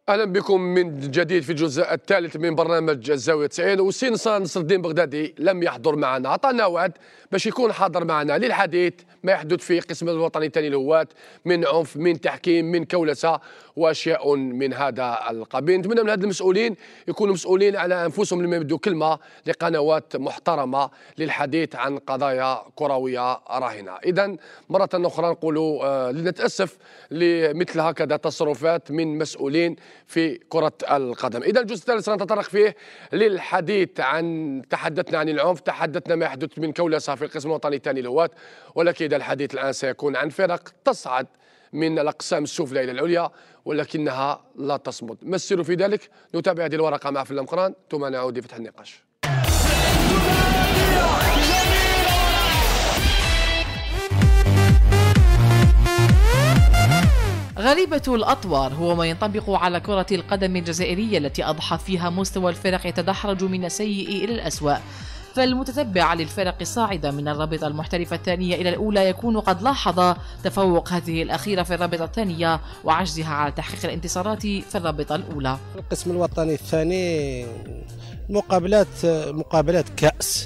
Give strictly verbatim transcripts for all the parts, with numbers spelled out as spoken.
اهلا بكم من جديد في الجزء الثالث من برنامج الزاويه تسعين. وسي نصر الدين بغدادي لم يحضر معنا، عطانا وعد باش يكون حاضر معنا للحديث ما يحدث في قسم الوطني الثاني للهواة من عنف، من تحكيم، من كولسه واشياء من هذا القبيل. نتمنى من هاد المسؤولين يكونوا مسؤولين على انفسهم لما يبدوا كلمه لقنوات محترمه للحديث عن قضايا كرويه راهنه. اذا مره اخرى نقولوا آه لنتاسف لمثل هكذا تصرفات من مسؤولين في كرة القدم. إذا الجزء الثالث سنتطرق فيه للحديث عن تحدثنا عن العنف، تحدثنا ما يحدث من كولسة في القسم الوطني الثاني للهواة، ولكن إذا الحديث الآن سيكون عن فرق تصعد من الأقسام السفلى إلى العليا ولكنها لا تصمد. ما السر في ذلك؟ نتابع هذه الورقة مع فيلم قران ثم نعود لفتح النقاش. غريبة الأطوار هو ما ينطبق على كرة القدم الجزائرية التي أضحى فيها مستوى الفرق يتدحرج من السيء إلى الأسوأ، فالمتتبع للفرق الصاعدة من الرابطة المحترفة الثانية إلى الأولى يكون قد لاحظ تفوق هذه الأخيرة في الرابطة الثانية وعجزها على تحقيق الانتصارات في الرابطة الأولى. القسم الوطني الثاني مقابلات مقابلات كأس،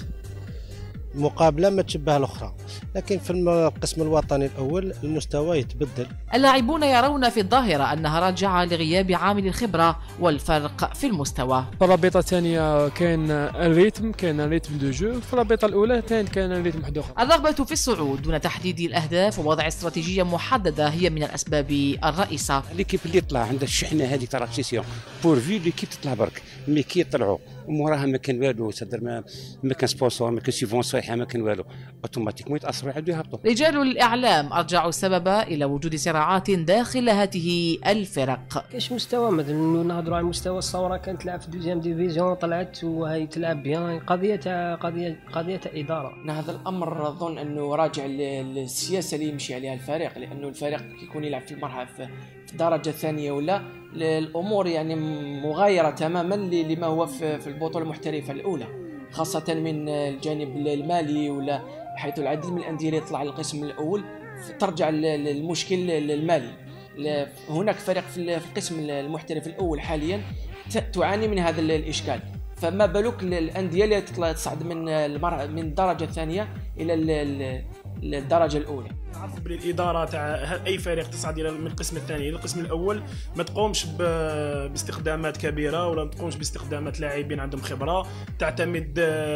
مقابلة ما تشبه الأخرى، لكن في القسم الوطني الأول المستوى يتبدل. اللاعبون يرون في الظاهرة أنها راجعة لغياب عامل الخبرة والفرق في المستوى. في الرابطة الثانية كان الريتم كان الريتم دو جو، في الرابطة الأولى كان كان الريتم واحد آخر. الرغبة في الصعود دون تحديد الأهداف ووضع استراتيجية محددة هي من الأسباب الرئيسة. ليكيب اللي طلع عندها الشحنة هذه ترى سيسيون بورفي ليكيب تطلع برك، مي كي يطلعوا وموراها ما كان والو، صدر ما ما كان سبونسور، ما كان سيفون صحيحة، ما كان والو، اوتوماتيكمون يتاثروا يعاودوا يهبطوا. رجال الاعلام ارجعوا السبب الى وجود صراعات داخل هذه الفرق. كاش مستوى مثلا نهضروا على مستوى الصوره كانت تلعب في دوزيام ديفيزيون طلعت وهي تلعب بيان، قضيه قضيه قضيه اداره. هذا الامر اظن انه راجع للسياسه اللي يمشي عليها الفريق، لانه الفريق يكون يلعب في المرحله في الدرجه الثانيه ولا الامور يعني مغايره تماما لما هو في البطوله المحترفه الاولى، خاصه من الجانب المالي ولا حيث العديد من الانديه اللي يطلع للقسم الاول ترجع للمشكل المالي. هناك فرق في القسم المحترف الاول حاليا تعاني من هذا الاشكال، فما بالك الانديه اللي تطلع تصعد من من الدرجه الثانيه الى الدرجه الاولى. نعرف بلي الاداره تاع اي فريق تصعد الى من القسم الثاني الى القسم الاول ما تقومش باستخدامات كبيره ولا ما تقومش باستخدامات لاعبين عندهم خبره، تعتمد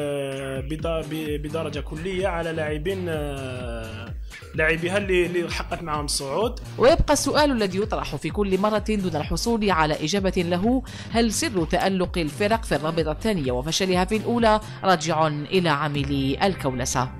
بدرجه كليه على لاعبين لاعبيها اللي حققت معهم الصعود. ويبقى السؤال الذي يطرح في كل مرة دون الحصول على إجابة له: هل سر تألق الفرق في الرابطة الثانية وفشلها في الأولى راجع إلى عامل الكولسة؟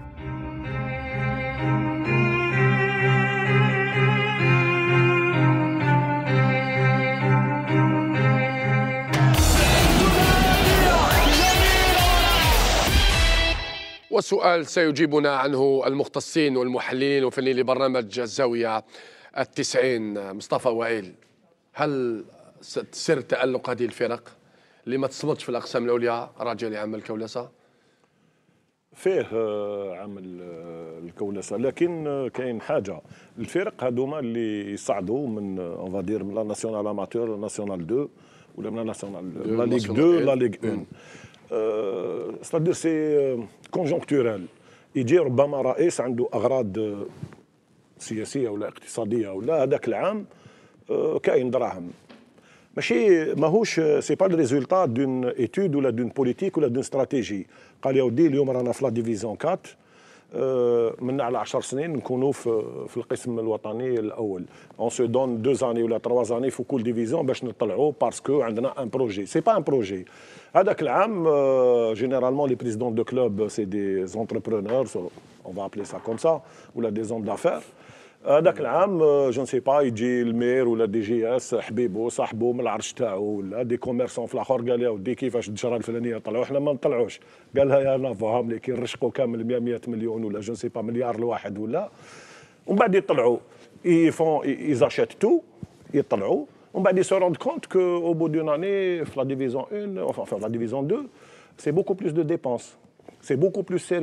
والسؤال سيجيبنا عنه المختصين والمحللين وفنيين لبرنامج الزاوية التسعين. مصطفى وائل، هل سر تألق هذه الفرق اللي ما تصمدش في الأقسام العليا راجع لعمل الكولسة؟ فيه عمل الكولسة، لكن كاين حاجة، الفرق هذوما اللي يصعدوا من اون فادير من لا ناسيونال اماتور لا ناسيونال دو ولا من لا ناسيونال لا ليغ دو لا ليغ واحد، ستادير سي كونجونكتورال، يجي ربما رئيس عنده اغراض سياسيه ولا اقتصاديه ولا هذاك العام كاين دراهم، ماشي ماهوش سي با لو ريزولتا دون ايتود ولا دون بوليتيك ولا دون استراتيجي. قال يا ودي اليوم رانا في لا ديفيزيون أربعة، من على عشر سنين نكونوا في في القسم الوطني الاول، اون سو دون دو زاني ولا تروا زاني في كل ديفيزيون باش نطلعوا باسكو عندنا ان بروجي، سي با ان بروجي. هذاك العام جينيرالمون لي بريزيدون دو كلوب سي دي زونتربرونور، اون فا ابلي سا كوم سا، ولا دي زون دافير. هذاك العام جو نسي با يجي المير ولا دي جي اس حبيبو صاحبو من العرش تاعو ولا دي كوميرسون في الاخر، قال يا ودي كيفاش الدشره الفلانيه طلعوا احنا ما نطلعوش، قال لها يا نافا ملي كي نرشقوا كامل مئة مليون ولا جو نسي با مليار الواحد ولا، ومن بعد يطلعوا يفون يزاشيت تو يطلعوا، ومن بعد يسو روند كونت كو او بو دون اني في لا ديفيزيون واحد enfin في لا ديفيزيون deux سي بوكو بلوس دو ديبونس، سي بوكو بلوس سيريو.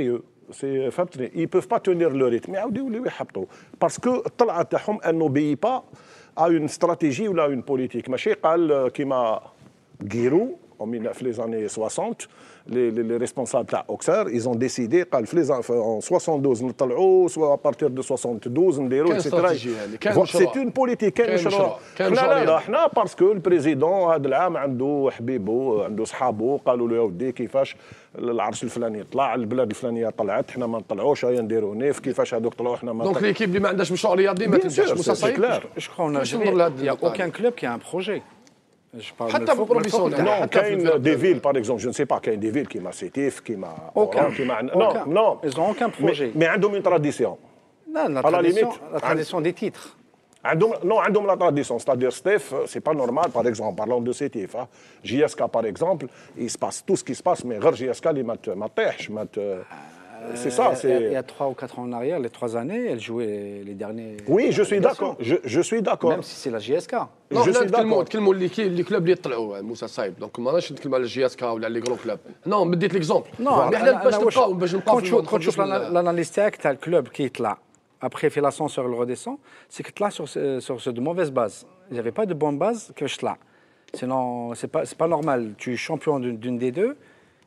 سي فهمتني اي بوف با تونير لو ريتم يعاودوا يوليو يحبطوا باسكو الطلعه تاعهم انه بي با ا اون استراتيجي ولا اون بوليتيك ماشي قال كيما غيرو في لي زاني soixante les les responsables تاع اوكسار ils ont décidé قال في لي en soixante-douze نطلعوا سوا ابارتير دو soixante-douze نديروا اكسترا سي اون بوليتيك كان مشروع حنا لا لا حنا باسكو البريزيدون هذا العام عنده حبيبه عنده صحابه قالوا له يا ودي كيفاش العرش الفلاني طلع البلاد الفلانيه طلعت حنا ما نطلعوش هيا نديروا نيف كيفاش هذوك طلعوا حنا ما دونك ليكيب اللي ما عندهاش مشروع رياضي ما تنجحش موسى Je crois qu'il n'y a aucun club qui a un projet. حتى في البروفيسيونيل نو كاين دي فيل باغ اكزومبل جو نسي با كاين دي فيل كيما سيتيف كيما كيما نو نو ils n'ont aucun projet مي عندهم اون تراديسيون لا لا la tradition des titres عندهم نو عندهم لا تراديسيون ستادير ستيف سي با نورمال باغ اكزومبل بارلون دو سيتيف جي اس كا باغ اكزومبل اي سباس تو سكي سباس مي غير جي اس كا اللي ما ما طيحش ما C'est ça, c'est... Il y a trois ou quatre ans en arrière, les trois années, elle jouait les derniers... Oui, je suis d'accord, je, je suis d'accord. Même si c'est la J S K. Non, je suis d'accord. نتكلموا اللي كي اللي كلوب اللي يطلعوا موسى صايب دونك ماناش نتكلم على الجي اس كا ولا لي غرو كلوب نو بديت ليكزومبل نو حنا باش نبقاو باش نبقاو كون تشوف الاناليز تاعك تاع الكلوب كي يطلع après fait l'ascenseur et le redescend c'est que là sur sur sur de mauvaises bases il n'y avait pas de bonne base كيفاش طلع sinon c'est pas c'est pas normal tu es champion d'une des deux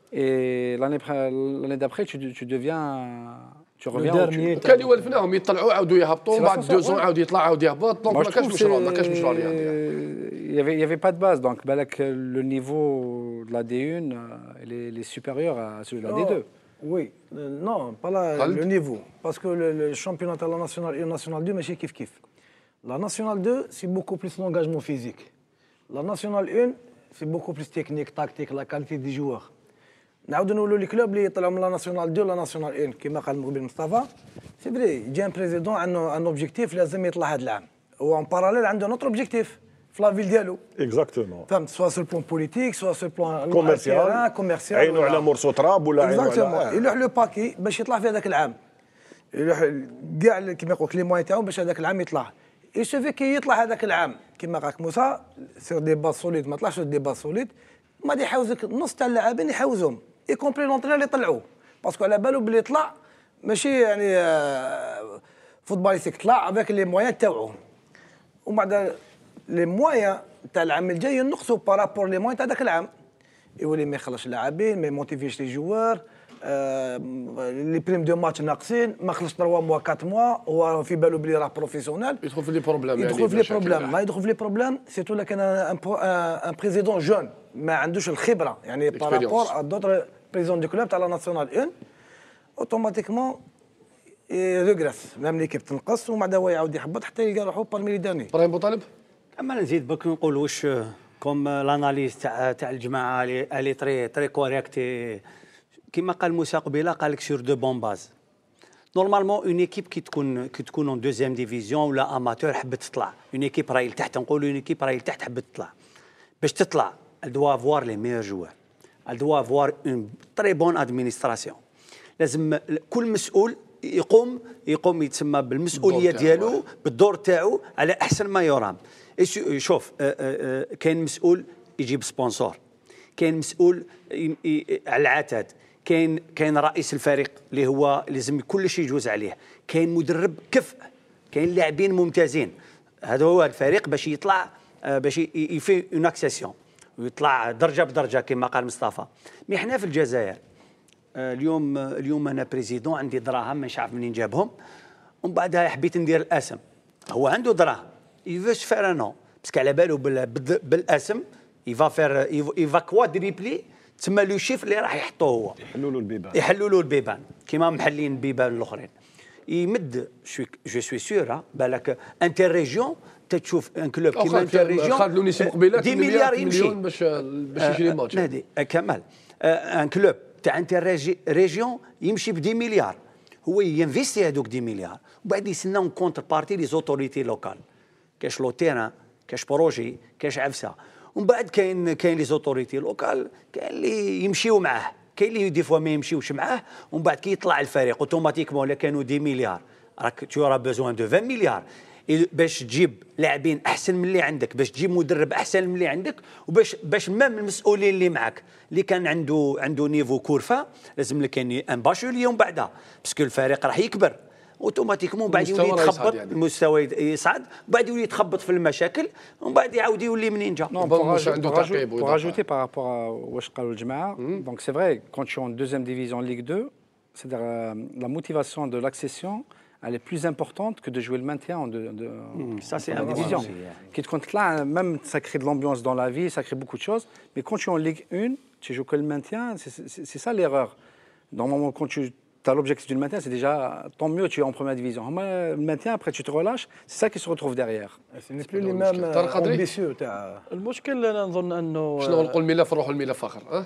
et l'année l'année d'après tu tu deviens tu reviens كان يولفناهم يطلعوا عاودوا يهبطوا بعد دوزون عاود يطلع عاود يهبط دونك ما كانش مشروع ما كانش مشروع رياضي il y avait il y avait pas de base donc بالك le niveau de la D un il est, il est supérieur à celui de la D deux. Oui, non, pas la, le niveau parce que le, le championnat à la nationale et nationale deux ماشي كيف كيف. La nationale deux c'est beaucoup plus l'engagement physique. La nationale un c'est beaucoup plus technique, tactique, la qualité des joueurs. نعاودوا نقولوا لي كلوب اللي يطلعوا من لا ناسيونال اثنين لا ناسيونال واحد كما قال المقبل مصطفى سي فري يجي ان بريزيدون عنده ان اوبجيكتيف لازم يطلع هذا العام هو ان باراليل عنده نوتر اوبجيكتيف في لا فيل ديالو اكزاكتومون فهمت سوا سو بلون بوليتيك سوا سو بلون كوميرسيال كوميرسيال عينوا على مرسو تراب ولا عينوا على يلوح لو باكي باش يطلع في هذاك العام يلوح كاع كيما يقول لك لي موان تاعو باش هذاك العام يطلع يشوفي كي يطلع هذاك العام كيما قالك موسى سير دي باس سوليد ما طلعش دي باس سوليد ما غادي يحوزك نص تاع اللاعبين يحوزهم اي كومبري لونترينور اللي طلعوه باسكو على بالو بلي طلع ماشي يعني فوتباليستيك طلع افيك لي موان تاعهم ومن بعد لي موان تاع العام الجاي ينقصوا بارابور لي موان تاع ذاك العام يولي ما يخلصش اللاعبين ما يموتيفيش لي جوار لي بريم دو ماتش ناقصين ما خلصش ثلاثة موا أربعة موا هو في بالو بلي راه بروفيسيونيل يدخل في لي بروبليم يدخل في لي بروبليم ما يدخل في لي بروبليم سيتو لا كان ان بريزيدون جون ما عندوش الخبره يعني بارابور ا دوطر بريزيدون دو كلوب تاع لا ناسيونال واحد اوتوماتيكمون ريغريس ميم ليكيب تنقص ومن بعد هو يعاود يحبط حتى يلقى روحو بارمي لي داني ابراهيم بوطالب اما نزيد بك نقول واش كوم لاناليز تاع تاع الجماعه اللي تري تري كوريكت كما قال موسى قبيله قال لك سور دو بون باز نورمالمون اون ايكيب كي تكون كي تكون اون دوزيام ديفيزيون ولا اماتور حبت تطلع اون ايكيب راهي لتحت نقولوا اون ايكيب راهي لتحت حبت تطلع باش تطلع elle doit avoir les meilleurs joueurs elle doit avoir une très bonne administration لازم كل مسؤول يقوم يقوم يتسمى بالمسؤوليه ديالو بالدور تاعو على احسن ما يرام شوف كاين مسؤول يجيب سبونسور كاين مسؤول على العتاد كاين كاين رئيس الفريق اللي هو لازم كل شيء يجوز عليه كاين مدرب كفء كاين لاعبين ممتازين هذا هو الفريق باش يطلع باش يفي اون اكسيسيون ويطلع درجه بدرجه كما قال مصطفى مي حنا في الجزائر اليوم اليوم انا بريزيدون عندي دراهم مش عارف منين جابهم ومن بعدها حبيت ندير الاسم هو عنده دراهم يفاش فير نو باسكو على بالو بالاسم يفا فير يفا كوادريبلي تسمى لو شيف اللي راح يحطوه هو يحلوا له البيبان يحلوا له البيبان كيما محلين البيبان الاخرين يمد جو سوي سور بالك انتر ريجيون تشوف ان كلوب كيما انتر ريجيون خالد لونيس مقبله عشرة مليار يمشي باش باش يشري الماتش نادي كمال ان كلوب تاع انتر ريجيون يمشي ب عشرة مليار هو ينفيستي هذوك عشرة مليار وبعد يسنى اون كونتر بارتي لي زوتوريتي لوكال كاش لو تيران كاش بروجي كاش عفسه ومن بعد كاين كاين لي زوتوريتي لوكال كاين اللي يمشيو معاه كاين اللي دي فوا ما يمشيوش معاه ومن بعد كي يطلع الفريق اوتوماتيكمون الا كانوا عشرة مليار راك tu auras besoin de vingt مليار باش تجيب لاعبين احسن من اللي عندك، باش تجيب مدرب احسن من اللي عندك، وباش باش مام المسؤولين اللي معك اللي كان عنده عنده نيفو كورفا لازم لك يعني ان باشولي ومن بعدها باسكو الفريق راح يكبر اوتوماتيكمون بعد يولي يتخبط يعني. المستوى يصعد وبعد يولي يتخبط في المشاكل ومن بعد يعاود يولي منين جا. Pour rajouter par rapport à واش قالوا الجماعه donc c'est vrai quand tu es en deuxième division Ligue deux c'est-à-dire la motivation de l'accession elle est plus importante que de jouer le maintien en de, de mmh, ça c'est en division. Qui te compte là, même ça crée de l'ambiance dans la vie, ça crée beaucoup de choses. Mais quand tu es en Ligue un, tu joues que le maintien, c'est ça l'erreur. Normalement, quand tu as l'objectif du maintien, c'est déjà tant mieux, tu es en première division. Le maintien, après tu te relâches, c'est ça qui se retrouve derrière. Ce n'est plus les mêmes ambitieux. المشكل انا نظن انه شنو نقول الملف نروحوا الملف اخر اه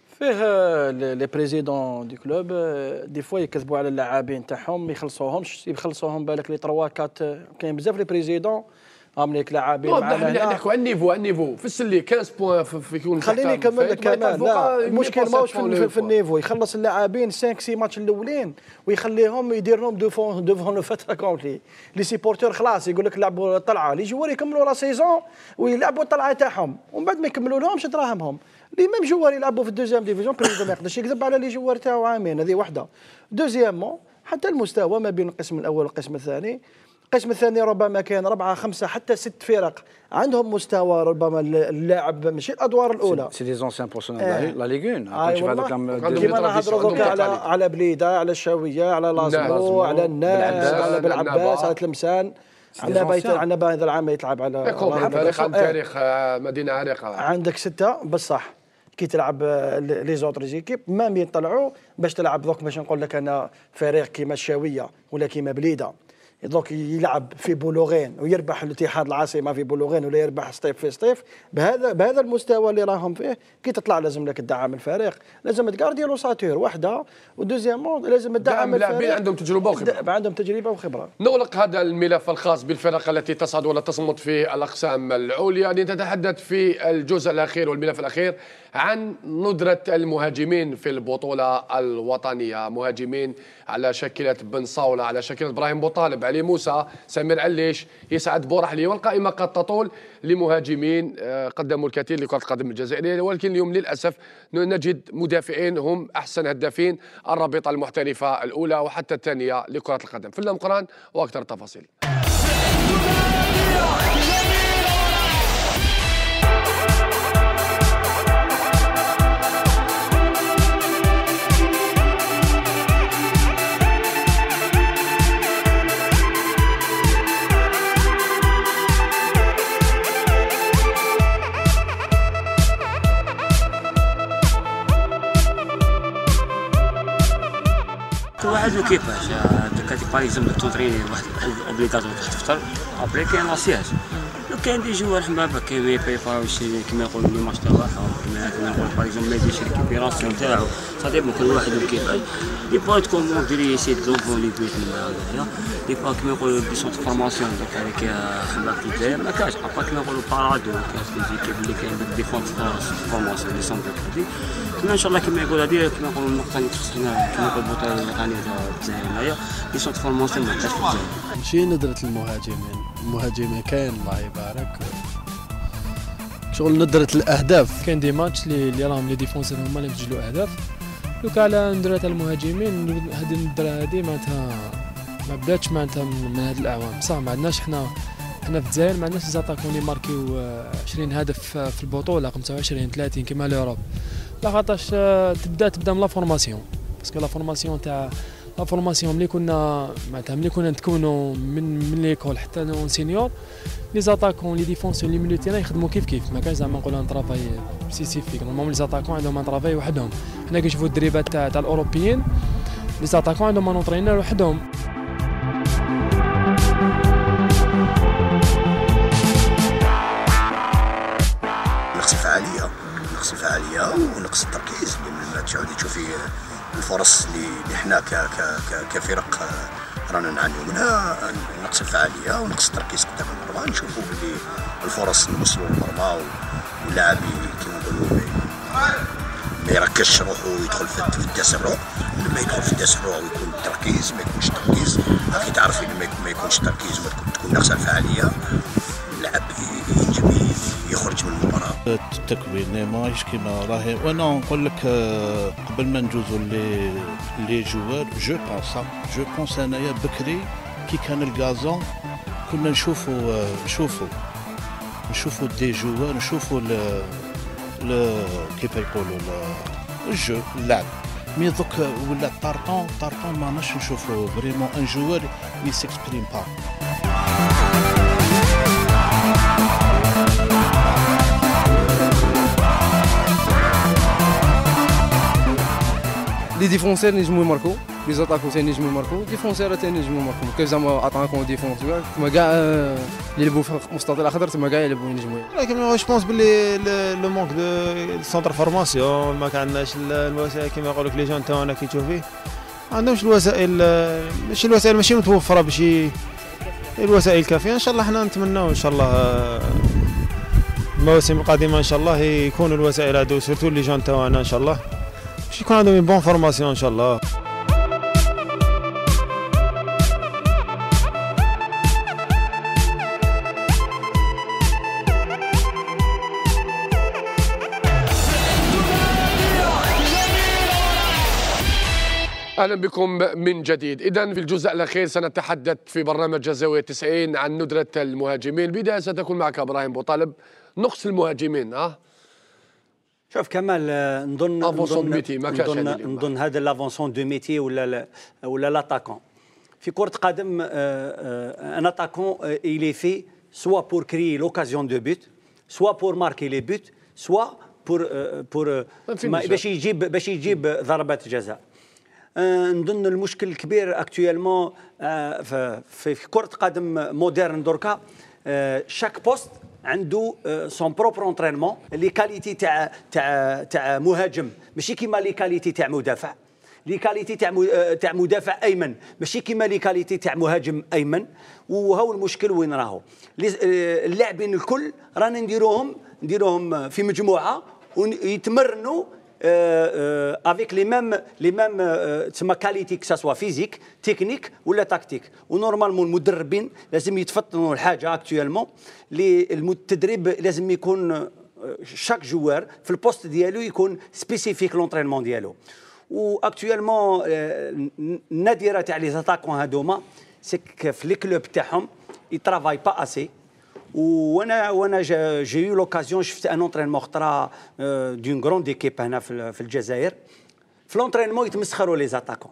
فيه لي بريزيدون دي كلوب دي فوا يكذبوا على اللاعبين تاعهم ما يخلصوهمش يخلصوهم بالك لي ثلاثة أربعة كاين بزاف لي بريزيدون عاملين لاعبين معنا هنا نحكوا على النيفو على النيفو في السلي خمسة بوان في يكون خليني نكمل لك كمان. لا المشكل ماهوش في, في النيفو يخلص اللاعبين خمسة ستة ماتش الاولين ويخليهم يدير لهم دوفون دوفون لو فتره كومبلي لي سيبورتور خلاص يقول لك لعبوا طلعه لي جوار يكملوا لا سيزون ويلعبوا الطلعه تاعهم ومن بعد ما يكملوا لهمش دراهمهم. لي ميم جوار يلعبوا في الدوزيام ديفيزيون بريزيدون ما يقدرش يكذب على لي جوار تاعو عامين. هذه وحده. دوزيامون حتى المستوى ما بين القسم الاول والقسم الثاني، القسم الثاني ربما كان أربعة خمسة حتى ست فرق عندهم مستوى ربما اللاعب ماشي الادوار الاولى. سي دي زونسيان بورسونال لا ليغون كيما نهضروا دوكا على على بليده على الشاويه على لازمو على الناس على بالعباس على تلمسان على بيت على بيت العام يتلعب على تاريخ تاريخ مدينه عريقه. عندك سته بصح كي تلعب لي زوتر زيكيب مام يطلعوا باش تلعب دوك باش نقول لك انا فريق كيما الشاويه ولا كيما بليده دوك يلعب في بولوغين ويربح الاتحاد العاصمه في بولوغين ولا يربح سطيف في سطيف بهذا بهذا المستوى اللي راهم فيه كي تطلع لازم لك تدعم الفريق، لازم تقاردي لوساتور وحده ودوزيامون لازم تدعم اللاعبين عندهم تجربه وخبره عندهم تجربه وخبره. نغلق هذا الملف الخاص بالفرق التي تصعد ولا تصمد في الاقسام العليا لنتحدث في الجزء الاخير والملف الاخير عن ندرة المهاجمين في البطولة الوطنية. مهاجمين على شكلة بن صاولة، على شكلة إبراهيم بوطالب، علي موسى، سمير عليش، يسعد بورحلي، والقائمة قد تطول لمهاجمين قدموا الكثير لكرة القدم الجزائرية. ولكن اليوم للأسف نجد مدافعين هم أحسن هدافين الرابطة المحترفة الأولى وحتى الثانية لكرة القدم. في المقران وأكثر التفاصيل. واحد وكيفاش كاتي باغ اكزومبل تونطريني واحد اوبليغاتور تفطر ابري كاين لاسياج لو كاين دي جوار حبابه كيما يبريباروش كيما يقولوا لي ماتش تاعهم كيما نقول باغ اكزومبل ما يديرش الكيبيراسيون تاعو صافي كل واحد وكيفاش دي با تكون ديري يسي دونفون لي بيت هنايا دي با كيما يقولوا دي سونت فورماسيون داك هذيك حباب في الجزائر ما كاش ابا كيما يقولوا بارادو كاين زيكيب اللي كاين دي فونت فورماسيون لي سونت هذي ان شاء الله كما يقول هذه كما نقولوا النقطه اللي خصنا كما نقول البطوله الوطنيه تاع الجزائر هنايا لي سونت فورماسيون ما كاش في الجزائر. ماشي ندره المهاجمين، المهاجمين كاين الله يبارك شغل ندره الاهداف. كاين دي ماتش اللي اللي راهم لي ديفونسور هما اللي مسجلوا اهداف. دوك على ندره المهاجمين هذه الندره هذه معناتها ما بداتش معناتها من هذه الاعوام صح. ما عندناش حنا حنا في الجزائر ما عندناش زاتاكون اللي ماركيو عشرين هدف في البطوله خمسة وعشرين ثلاثين كيما لوروب. لا خاطرش تبدا تبدا من لا فورماسيون باسكو لا فورماسيون تاع لا فورماسيون ملي كنا معناتها ملي كنا نتكونوا من من ليكول حتى نون سينيور لي زاتاكون لي ديفونسور لي ميليو تيران يخدموا كيف كيف ما كاينش زعما نقولوا ان طرافاي سبيسيفيك. نورمالمون لي زاتاكون عندهم ان طرافاي وحدهم. حنا كي نشوفوا الدريبات تاع تاع الاوروبيين لي زاتاكون عندهم ان اونطرينور وحدهم. نقص الفعاليه نقص الفعاليه ونقص التركيز لما تعودي تشوفي الفرص اللي حنا كفرق رانا نعانيو منها نقص الفعاليه ونقص التركيز قدام المرمى. نشوفوا باللي الفرص نوصلوا للمرمى واللاعب كيما نقولوا ما يركزش روحو ويدخل في التسرع. لما يدخل في تسرع ويكون تركيز ما يكونش تركيز، اخي تعرف لما ما يكونش تركيز وتكون ناقصه الفعاليه اللاعب ينجم يخرج من المباراه. التكوين ماهيش كيما راهي، وانا نقول لك قبل ما ندوزو لي لي جوار جو بونس جو بونس انايا بكري كي كان الغازون كنا نشوفوا نشوفوا نشوفوا دي جوار نشوفوا ل كيف يقولوا الجو اللعب، مي دوك ولا طارطون طارطون ما ناش نشوفوا فريمون ان جوار اللي سيكسبريم با. لي ديفونسير نجمو يماركو، لي زاتاكو ثاني نجمو يماركو، ديفونسير ثاني نجمو يماركو، كيف زعما اتاكون ديفونسير تما كاع اللي يلعبوا في المستطيل الاخضر تما كاع يلعبوا ينجموا. ولكن جو بونس باللي لو مونك دو سونتر فورماسيون ما كاعناش الوسائل كيما يقول لك لي جون تاعنا كي تشوف فيه ما عندهمش الوسائل، ماشي الوسائل ماشي متوفره باش الوسائل الكافيه. ان شاء الله حنا نتمناو ان شاء الله المواسم القادمه ان شاء الله يكونوا الوسائل هادو سورتو لي جون تاعنا ان شاء الله باش يكون عندهم بون فورماسيون ان شاء الله. أهلا بكم من جديد. إذن في الجزء الأخير سنتحدث في برنامج الزاوية تسعين عن ندرة المهاجمين. البداية ستكون معك إبراهيم بوطالب. نقص المهاجمين ها شوف كمال، نظن نظن نظن نظن هذا لافونسون دو ميتي ولا ولا لاتاكون في كرة قدم. ان اتاكون il est fait soit pour créer l'occasion de but soit pour marquer les buts soit pour pour باش يجيب باش يجيب ضربات جزاء. نظن المشكل الكبير اكطويلمون في كرة قدم مودرن دركا شاك بوست عنده سون بروبر انترينمون. لي كاليتي تاع تاع تاع مهاجم ماشي كيما لي كاليتي تاع مدافع، لي كاليتي تاع تاع مدافع ايمن ماشي كيما لي كاليتي تاع مهاجم ايمن. وهو المشكل وين راهو. اللاعبين الكل رانا نديروهم نديروهم في مجموعه ويتمرنوا افيك لي ميم لي ميم تسمى كاليتي كسا سوا فيزيك تكنيك ولا تكتيك. ونورمالمون المدربين لازم يتفطنوا الحاجه اكطويلمون لي التدريب لازم يكون شاك جوار في البوست ديالو يكون سبيسيفيك لونترينمون ديالو. واكطويلمون النادره تاع لي زاتاكون هادوما سك في لي كلوب تاعهم يترافاي با اسي. وانا وانا جي يو لوكازيون شفت ان اونترينمون خطره دون غروند ايكيب هنا في الجزائر. في لونترينمون يتمسخروا لي زاتاكون،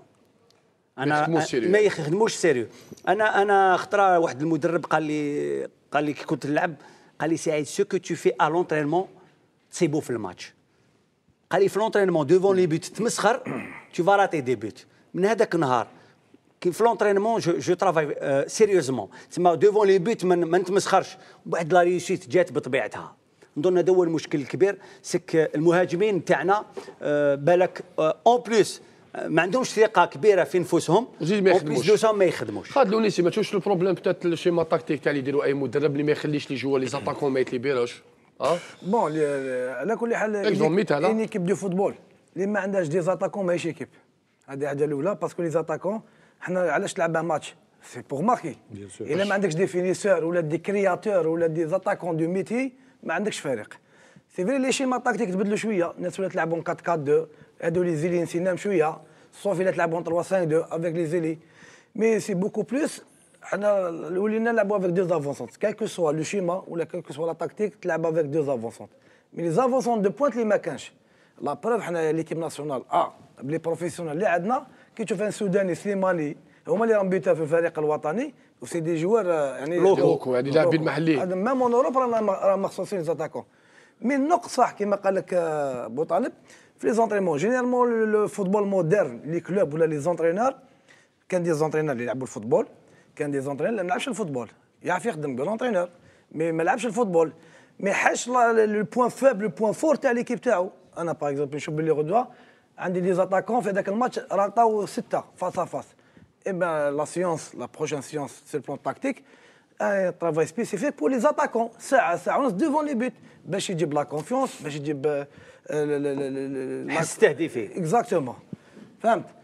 انا ما يخدموش سيريو. انا انا خطره واحد المدرب قال لي قال لي كي كنت نلعب قال لي سعيد سو كو تو في ا لونترينمون سي بو في الماتش. قال لي في لونترينمون ديفون لي بوت تمسخر تو فا راتي دي بوت. من هذاك النهار كي في لونترينمون جو جو ترافاي سيريوزمون تسمى ديفون لي بوت ما نتمسخرش. بعد لا ريوسيت جات بطبيعتها. نظن هذا هو المشكل الكبير سك المهاجمين تاعنا بالك اون بليس ما عندهمش ثقه كبيره في نفوسهم وزيد ما يخدموش ما يخدموش. خالد لونيسي ما تشوفش البروبليم بتات الشيما تاكتيك تاع اللي يديروا اي مدرب اللي ما يخليش لي جوا لي زاتاكون ما يتليبيروش اه بون على كل حال اون ايكيب دو فوتبول اللي ما عندهاش دي زاتاكون ماهيش ايكيب. هذه حاجه الاولى باسكو لي زاتاكون حنا علاش تلعب ماتش سي بور ماركي. الا ما عندكش دي فينيسور ولا دي كرياتور ولا دي زاتاكون دو ميتي ما عندكش فريق. سي فري لي شيما تاكتيك تبدلوا شويه. الناس ولا تلعبون أربعة أربعة اثنين هادو لي زيلي نسيناهم شويه صوف الا تلعبون ثلاثة خمسة اثنين افيك لي زيلي مي سي بوكو بلوس. حنا ولينا نلعبوا افيك دو زافونسونت كالكو سوا لو شيما ولا كالكو سوا لا تاكتيك تلعب افيك دو زافونسونت. مي لي زافونسونت دو بوينت اللي ما كانش لا بروف. حنا ليكيب ناسيونال اه بلي بروفيسيونال اللي عندنا كي تشوف ان سوداني سليماني هما اللي راهم بيتا في الفريق الوطني وسي دي جوار يعني لوكو هذه لاعبين محليين. هذا ميم اون اوروب راهم مخصوصين زاتاكون. مي النقص صح كما قال لك بوطالب في لي زونترينمون جينيرالمون لو فوتبول مودرن لي كلوب ولا لي زونترينور. كان دي زونترينور اللي يلعبوا الفوتبول كان دي زونترينور اللي ما يلعبش الفوتبول يعرف يخدم بالونترينور مي ما يلعبش الفوتبول مي حاش لو بوين فيبل لو بوين فور تاع ليكيب تاعو. انا باغ اكزومبل نشوف بلي غدوه عندي دي زاتاكون في هذاك الماتش راطاو سته فاس ا فاس. اي بان لا سيونس لا بروشين سيونس سي البلان تاكتيك ان ترافاي سبيسيفيك بور لي زاتاكون ساعه ساعه ونص ديفون لي بوت باش يجيب لا كونفيونس باش يجيب حس تهديفي اكزاكتومون فهمت.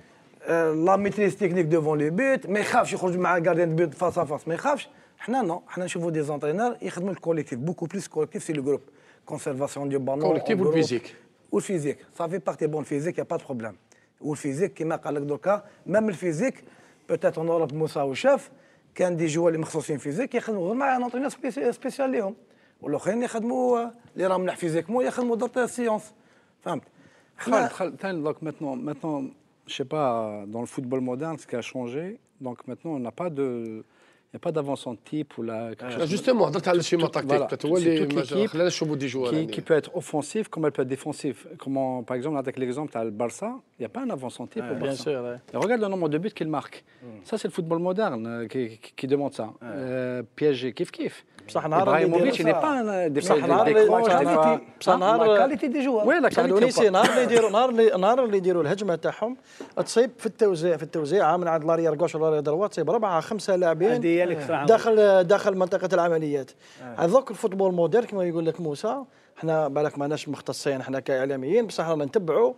لا ميتريز تكنيك ديفون لي بيت، ما يخافش يخرج مع غارديان بيت فاس ا فاس، ما يخافش. حنا نو، حنا نشوفوا دي زونترينور يخدموا الكوليكتيف بوكو بليس كوليكتيف سي لو جروب كونسيرفاسيون دو بالون كوليكتيف والفيزيك والفيزيك صافي بارتي بون فيزيك يا با دو بروبليم. والفيزيك كيما قال لك دوكا ميم الفيزيك بوتيت اون اوروب موسى وشاف كان دي جوا اللي مخصوصين فيزيك يخدموا غير مع نوطرينور سبيسيال ليهم، والاخرين يخدموا اللي راهم مليح فيزيكمون يخدموا درت سيونس. فهمت؟ خالد خالد donc maintenant maintenant je sais pas dans le football moderne ce qui a changé donc maintenant on n'a pas de il n'y a pas d'avancement de type ou la justement هضرت على الشيما تاكتيك peut-être هو اللي خلانا نشوفوا دي جوار qui peut être offensif comme elle peut être défensif. Comment par exemple avec l'exemple tu as le Barça, il n'y a pas un avancement de type au Barça. Bien sûr, ouais. Et regarde le nombre de buts qu'il marque. Mm. Ça c'est le football moderne qui, qui, qui demande ça. Ouais. Euh, P S G kiff kiff. Ibrahimovic n'est pas un défenseur بصح نهار كاليتي دي جوار وي لا كالونيسي نهار اللي يديروا نهار اللي نهار اللي يديروا الهجمه تاعهم تصيب في التوزيع في التوزيع من عند لاريير غوش ولا دروات تصيب اربعه خمسه لاعبين داخل داخل منطقه العمليات. هذوك الفوتبول مودير كما يقول لك موسى، احنا بالك ماناش مختصين احنا كاعلاميين بصح رانا نتبعوا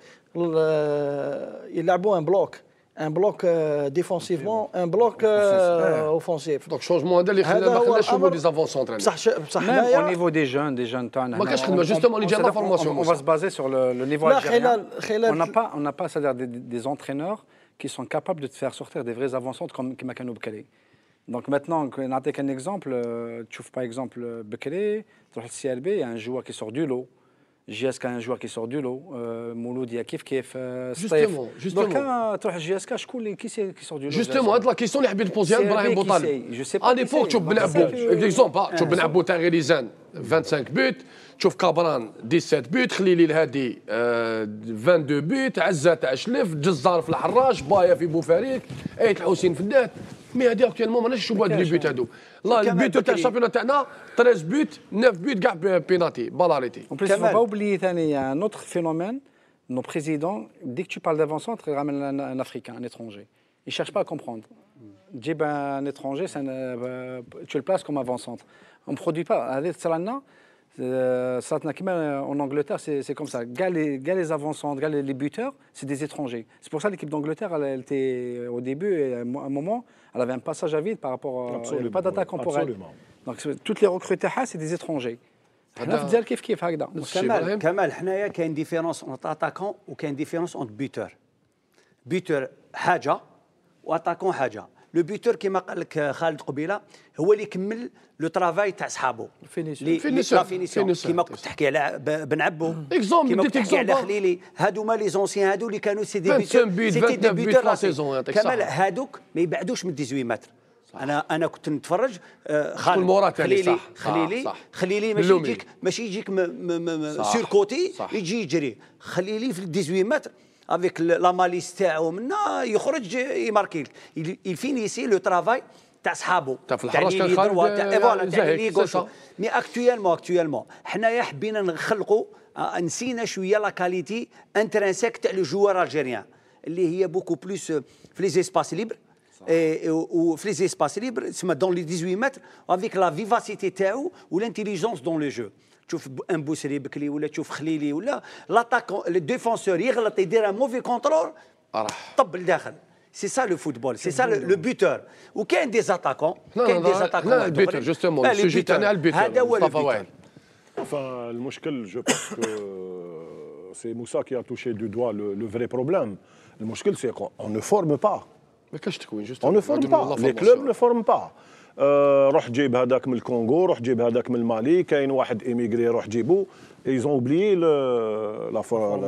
يلعبوا ان بلوك ان بلوك ديفونسيفمون ان بلوك اوفونسيف. دونك شونجمون هذا اللي خلانا ما خلاناش نشوفوا دي زافونسون تاع بصح بصح حنايا او نيفو دي جون دي جون تاعنا ما كاش خدمه جوستومون اللي جانا فورماسيون on va se baser sur le, le niveau algérien. On n'a pas on n'a pas c'est-à-dire des, des entraîneurs qui sont capables de te faire sortir des vrais avancants comme كما كانوا بكري. Donc maintenant نعطيك un exemple, tu vois par exemple Bekele, تروح للسي ار بي, il y a un joueur qui sort du lot. جي اس كا ان جوار كي سور دو لو مولود يا كيف كيف جوستومون جوستومون دوكا تروح جي اس كا شكون اللي كي سور دو لو جوستومون هاد لا كيسيون اللي حبيت نبوزيها ابراهيم بوطالي ا ليبوك تشوف بنعبو اكزومبل تشوف بنعبو تاع غيريزان خمسة وعشرين بوت، تشوف كابران سبعة عشر بوت، خليلي الهادي اثنين وعشرين بوت، عزة تاع شلف، جزار في الحراش، بايا في بوفاريك، ايت الحسين في الدات. مي هادي اكتوالمون ماناش نشوفوا هاد لي بوت هادو. لا البوت تاع الشامبيون تاعنا ثلاثة بوت تسعة بوت كاع بيناتي بالاريتي. En plus, il ne faut pas oublier il y a un autre phénomène. Nos présidents, dès que tu parles d'avant-centre, ils ramènent un, un Africain, un étranger. Ils ne cherchent pas à comprendre. Djib, un étranger, un, euh, tu le places comme avant-centre. On ne produit pas. En Angleterre, c'est comme ça. Gars les, gars les avant-centres, gars les, les buteurs, c'est des étrangers. C'est pour ça que l'équipe d'Angleterre, elle, elle était au début, à un moment, elle avait un passage à vide par rapport à... Il n'y avait pas d'attaquant pour elle. Donc toutes les recruteurs, c'est des étrangers. حنا في الجزائر كيف كيف هكذا. كمال كمال حنايا كاين ديفيرونس اونت اتاكون وكاين ديفيرونس اونت بيتور. بيتور حاجه واتاكون حاجه. لو بيتور كما قال لك خالد قبيله هو اللي يكمل لو ترافاي تاع صحابو. فينيسيون فينيسيون كما كنت تحكي على بن عبو كما كنت تحكي على خليلي. هادو ما لي زونسيان هادو اللي كانوا سي دي بيتور سي دي بيتور كمال هادوك ما يبعدوش من ثمانية عشر متر. انا انا كنت نتفرج خالد خليلي خليلي خليلي ماشي يجيك ماشي يجيك سير كوتي يجي يجري. خليلي في ثمانية عشر متر افيك لا ماليس تاعو منا يخرج يماركي يفينيسي لو ترافاي تاع صحابو تاع في الحراش كان خالد فوالا تاع لي غوشو. مي اكطويلمون اكطويلمون حنايا حبينا نخلقوا نسينا شويه لا كاليتي انترانسيك تاع لو جوار الجيريان اللي هي بوكو بلوس في لي زيسباس ليبر ou في les espaces libres, c'est dans les dix-huit mètres, avec la vivacité تاعو ou l'intelligence dans le jeu. تشوف ان بوسري بكلي ولا تشوف خليلي ولا لاتاكون الديفونسور يغلط يدير ان موفي كونترول طب لداخل. سي سا لو فوتبول، سي سا لو بوتور. وكاين دي زاتاكون كاين دي زاتاكون لا البوتور جوستومون السوجي تاعنا البوتور هذا هو البوتور. Enfin, المشكل جو بونس كو سي موسى كي a touché du doigt le, le vrai problème. المشكل سي qu'on ne forme pas. ما كاش تكوين on ne forme pas. Les clubs ne forment pas. روح جيب هذاك من الكونغو، روح جيب هذاك من المالي، كاين واحد ايميغري روح جيبو. ils ont oublié la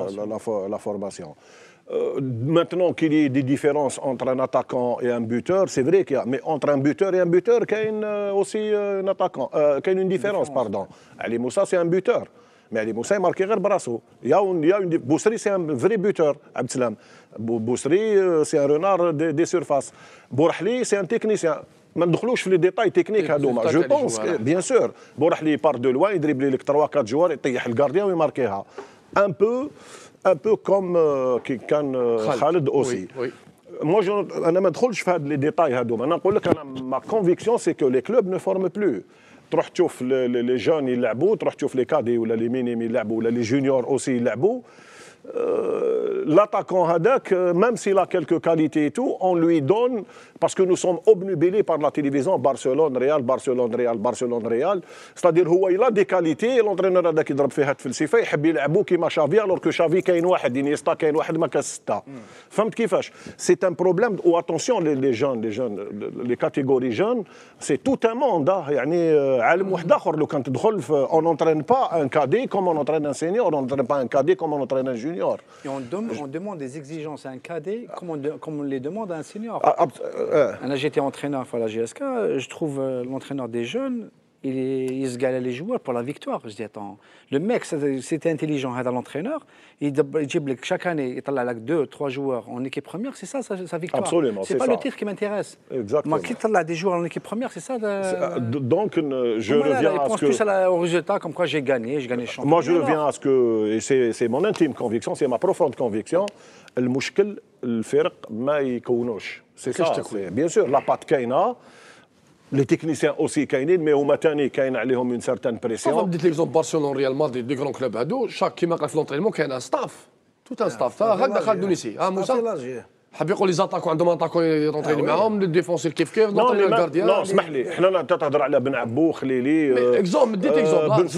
la formation. Maintenant qu'il y ait des différences entre un attaquant et un buteur, c'est vrai qu'il y a, mais entre un buteur et un buteur, qu'il y a aussi un attaquant, euh, qu'il y a une différence, pardon. Ali Moussa, c'est un buteur. Mais Ali Moussa, il marque avec brasso. Il y a une, il y a une Boussri, c'est un vrai buteur, Abdeslam. Boussri, c'est un renard des, des surfaces. Bourahli, c'est un technicien. ما ندخلوش في لي ديتاي تكنيك هذوما. جو بونس بيان سور بورحلي بار دو لوان يدريبلي لك ثلاثة أربعة جوار يطيح الكارديان ويماركيها. ان بو ان بو كوم كي كان خالد اوسي. مو انا ما ندخلش في هاد لي ديتاي هذوما. انا نقول لك انا ما كونفيكسيون سي كو لي كلوب نو فورم بلو. تروح تشوف لي جون يلعبوا، تروح تشوف لي كادي ولا لي مينيم يلعبوا ولا لي جونيور اوسي يلعبوا. l'attaquant Hadak, même s'il a quelques qualités et tout, on lui donne, parce que nous sommes obnubilés par la télévision, Barcelone, Real, Barcelone, Real, Barcelone, Real. C'est-à-dire هو il a des qualités, l'entraîneur هذاك يضرب فيها الفلسفه يحب يلعبوا كيما شافي alors que شافي كاين واحد انيستا كاين واحد ما كاس سته. فهمت كيفاش؟ C'est un problème ou attention les, les jeunes, les jeunes, les catégories jeunes, c'est tout un monde يعني عالم واحد اخر لو كان تدخل on n'entraîne pas un cadet comme on entraîne un senior, on n'entraîne pas un cadet comme on entraîne un junior. Et on, dem on demande des exigences à un cadet comme on, de comme on les demande à un senior. Ah, euh, J'étais entraîneur à la G S K, je trouve euh, l'entraîneur des jeunes, il, est, il se galère les joueurs pour la victoire. Je dis attends, le mec c'était intelligent, l'entraîneur, il dit chaque année il a là deux, trois joueurs en équipe première, c'est ça sa, sa victoire. Absolument, c'est pas ça. le titre qui m'intéresse. Exactement. Moi, qui a des joueurs en équipe première, c'est ça. De... Donc je Moi, reviens là, à pense ce que. plus à la, au résultat, comme quoi j'ai gagné, j'ai gagné le championnat. Moi, je reviens à ce que, et c'est mon intime conviction, c'est ma profonde conviction. المشكل الفرق ما يكونوش سي سا بيان سور لاباط كاينه لي تكنيسيان اوسي كاينين مي هما ثاني كاين عليهم اون سارتان بريسيون. صافي بديت ليكزومبل برشلونه ريال مدريد دي كرون كلوب هادو شاك كيما قال في لونطرينمون كاين ان ستاف توت ان ستاف هكذا خالد دونيسي ها موسى حاب يقول لي زاتاكو عندهم اتاكون يرونطريني معاهم الديفونسير كيف كيف نونطريني الكارديان. نو اسمح لي حنا تهضر على بن عبو خليلي اكزومبل ديت اكزومبل بن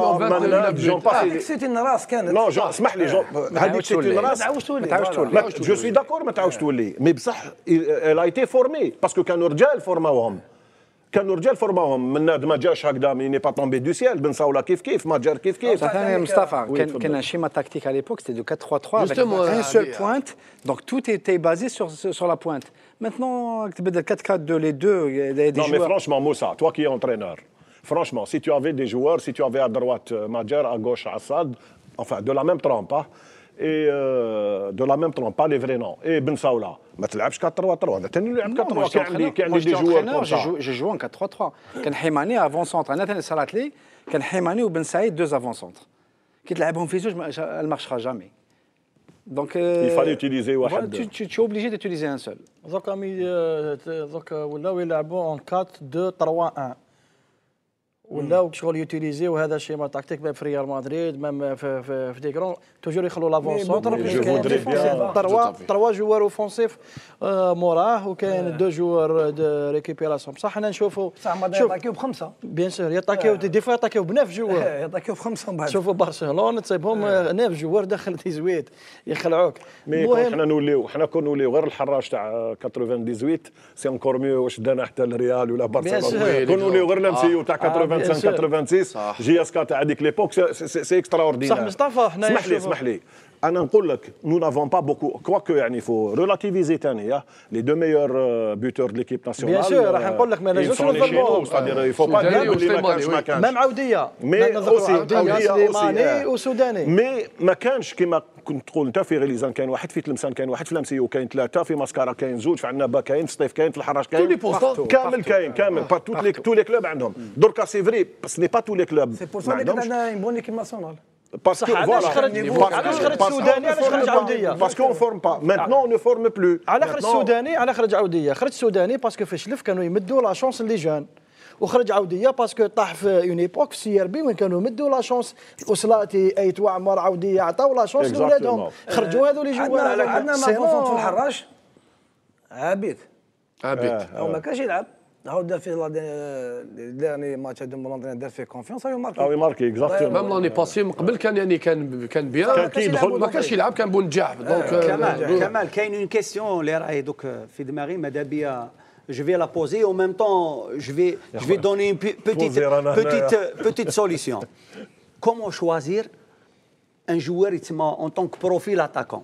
صاوله جون باسي سيتي الراس كانت نو جون اسمح لي هذيك سيتي الراس ما تعاودش تولي جو سوي داكور ما تعاودش تولي مي بصح elle a été formée باسكو كانوا رجال فورماوهم كانوا رجال فورماهم من ناد ما جاش هكذا مي ني با تومبي دو سيال بن صاوله كيف كيف ما جار كيف كيف. ثاني مصطفى كان كان ان شيما تاكتيك à l'époque c'était de quatre trois trois avec une seule pointe donc tout était basé sur sur la pointe. Maintenant تبدل quatre quatre deux les deux des joueurs. Non mais franchement Moussa, toi qui es entraîneur, franchement si tu avais des joueurs, si tu avais à droite Madjar, à gauche Assad, enfin de la même trempe hein, et euh, de la même trempe, pas les vrais noms. Et Ben Saoula, ما تلعبش quatre trois trois هذا ثاني يلعب quatre trois. كان عندي كان عندي دي جوار جو جو ان quatre trois trois. كان حيماني افون سونتر انا ثاني صارت لي كان حيماني وبن سعيد دوز افون سونتر كي تلعبهم في زوج ما مارشرا جامي. Donc il fallait utiliser واحد. Tu tu tu es obligé d'utiliser un seul. دوكا مي دوكا ولاو يلعبوا اون quatre deux trois un ولاو شغل يوتيليزيو هذا الشيما تاكتيك في ريال مدريد ميم في في, في ديكرون توجور يخلوا لافون سونتر كاين تروا تروا جوار اوفونسيف موراه وكاين دو جوار دو ريكيبيراسيون بصح حنا نشوفوا يطاكيو بخمسه بيان سور يطاكيو دي فوا يطاكيو بناف جوار يطاكيو بخمسه من بعد شوفوا برشلونه تصيبهم ناف جوار داخل تيزويت يخلعوك. مي حنا نوليو حنا كون نوليو غير الحراج تاع ثمانية وثمانين سي انكور ميو واش دانا حتى الريال ولا برشلونه كون نوليو غير نمسيو تاع ثمانية وثمانين ثمانية وثمانين جي اس كا تاع هذيك ليبوك سي اكسترا اوردينير. صح مصطفى حنا اسمح لي اسمح لي انا نقول لك نو نافون با بوكو كواكو يعني فو ريلاتيفيزي ثاني لي دو ميور بوتور دو ليكيب ناسيونال. بيان سور راح نقول لك ما نجمش نظلموهم ستادير يفو با دير بلي ما كانش ما كانش ميم عوديه مي اوسي سليماني وسوداني مي ما كانش كيما كنت تقول انت في غليزان كاين واحد في تلمسان كاين واحد في لمسيو كاين ثلاثه في ماسكارا كاين زوج في عنابه كاين في سطيف كاين في الحراج كاين كامل كاين كامل با توت لي تو لي كلوب عندهم دركا سي فري بس ني با تو لي كلوب سي بور سا اللي عندنا اون بون ايكيب ناسيونال باسكو علاش خرج علاش خرج السوداني علاش خرج عوديه باسكو اون فورم با ميتنون اون نو بلو على خرج السوداني على خرج عوديه خرج السوداني باسكو في شلف كانوا يمدوا لا شونس لي جون وخرج عوديه باسكو طاح في اون ايبوك في سي ار بي وين كانوا يمدوا لا شونس اسلاتي ايت وعمر عوديه عطاو لا شونس لولادهم خرجوا هذو لي جوار عندنا ما بوفون في الحراج عابد عابد او ما كانش يلعب عاود دار فيه ديرني ماتش هذا مولانترين دار فيه كونفيونس او ماركي او ماركي اكزاكتومون ميم لاني باسي من قبل كان يعني كان كان بيان كان كيدخل ما كانش يلعب كان بونجاح دونك كمال كمال كاين اون كيسيون اللي راهي دوك في دماغي ماذا بيا je vais la poser en même temps je vais je vais donner une petite petite petite solution. Comment choisir un joueur en tant que profil attaquant?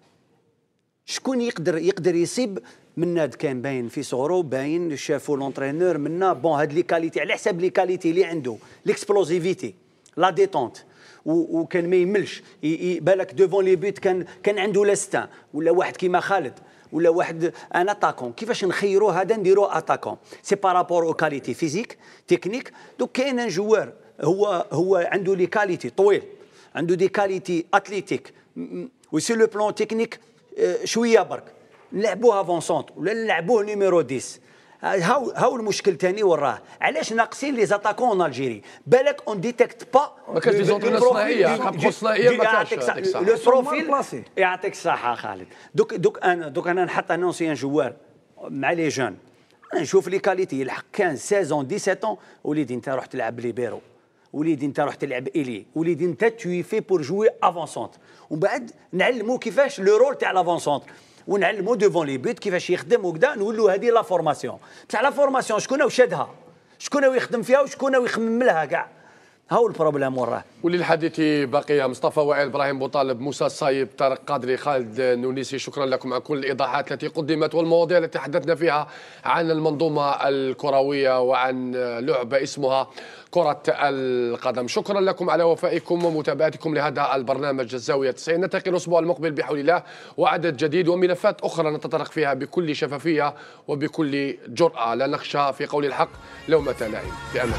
شكون يقدر يقدر يصيب من ناد كان باين في صغرو باين شافوا لونترينور منا بون هاد لي كاليتي على حساب لي كاليتي اللي عنده ليكسبلوزيفيتي لا ديتونت وكان ما يملش بالك دوفون لي بيت كان كان عنده لاستان ولا واحد كيما خالد ولا واحد ان اتاكون كيفاش نخيروا هذا نديروا اتاكون سي بارابور او كاليتي فيزيك تكنيك دوك كاين ان جوار هو هو عنده لي كاليتي طويل عنده دي كاليتي اتليتيك وسي لو بلان تكنيك شويه برك نلعبوها افون سونتر ولا نلعبوه نيميرو عشرة هاو هاو المشكل ثاني وراه علاش ناقصين لي زاتاكون اون الجيري بالك اون ديتيكت با ما كاش دي زونترينور صناعيه كابخو صناعيه ما كاش لو بروفيل يعطيك الصحه خالد دوك دوك انا دوك انا نحط ان انسيان جوار مع لي جون نشوف لي كاليتي يلحق خمسة ستة عشر سبعة عشر وليدي انت روح تلعب ليبيرو وليدي انت روح تلعب الي وليدي انت توي في بور جوي افونسونت ومن بعد نعلمو كيفاش لو رول تاع لافونسونت ونعلمو ديفون لي بيت كيفاش يخدم وكذا نولوا هذه لا فورماسيون بصح لا فورماسيون شكون وشادها شكون يخدم فيها وشكون يخمم لها كاع هاو البروبليم وراه. وللحديث بقيه مصطفى وائل، ابراهيم بوطالب، موسى الصايب، طارق قادري، خالد نونيسي، شكرا لكم على كل الايضاحات التي قدمت والمواضيع التي تحدثنا فيها عن المنظومه الكرويه وعن لعبه اسمها كرة القدم. شكرا لكم على وفائكم ومتابعتكم لهذا البرنامج الزاوية تسعين. نلتقي الأسبوع المقبل بحول الله وعدد جديد وملفات أخرى نتطرق فيها بكل شفافية وبكل جرأة، لا نخشى في قول الحق لومة لائم. بأمان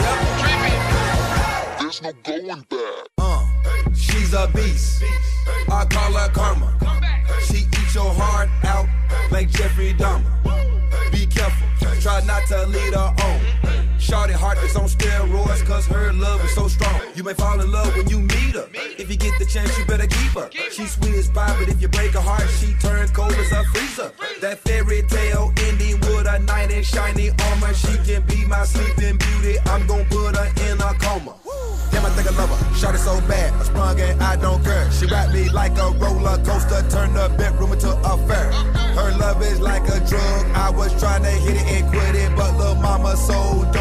الله. Shawty heart is on steroids cause her love is so strong. You may fall in love when you meet her. If you get the chance, you better keep her. She's sweet as pie, but if you break her heart, she turns cold as a freezer. That fairy tale ending with a knight in shiny armor. She can be my sleeping beauty. I'm gonna put her in a coma. Damn, I think I love her. Shawty so bad, I sprung and I don't care. She wrapped me like a roller coaster, turned the bedroom into a fair. Her love is like a drug. I was trying to hit it and quit it, but lil' mama so